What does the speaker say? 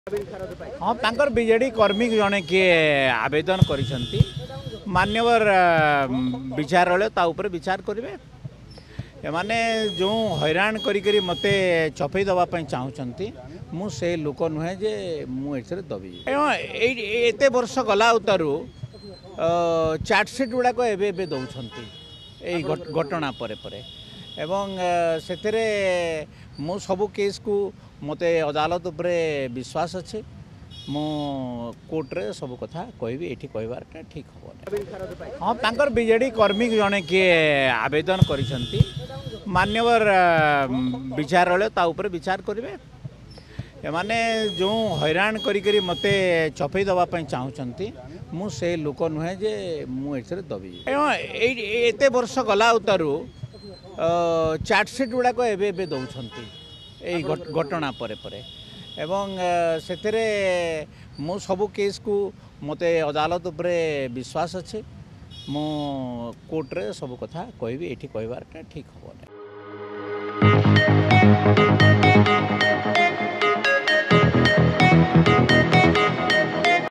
हाँ तांकर बीजेडी कर्मी जड़े किए आवेदन करिसेंती मान्यवर विचारालय ता ऊपर विचार करेंगे एमाने जो हैरान करी मते चपई दवाई चाहूँगी मुझे लोक नुहे जे मुझे दबी एत वर्ष गला उतारू चार्जसीट गुड़ाक एवं दौरान घटना पर एवं से मु सबू केस को मते अदालत उपरे विश्वास अच्छे मु कोर्ट रे सब कथा कहबी एठी कहबार ठीक हम हाँ तांकर बीजेडी कर्मी जड़े किए आवेदन करिसेंती मान्यवर विचारालय ता ऊपर विचार करेंगे एमाने जो हैरान करी मते चपई दवाई चाहूँगी मुझे लोक नुहे जे मुझे दबी एत वर्ष गला उतारू चार्जसीट गुड़ाक एवं दौरान घटना पर एवं से मु सबू केस को मते अदालत उपरे विश्वास अच्छे मु कोर्ट रे सब कथा कहबी एठी कहबार ठीक हम।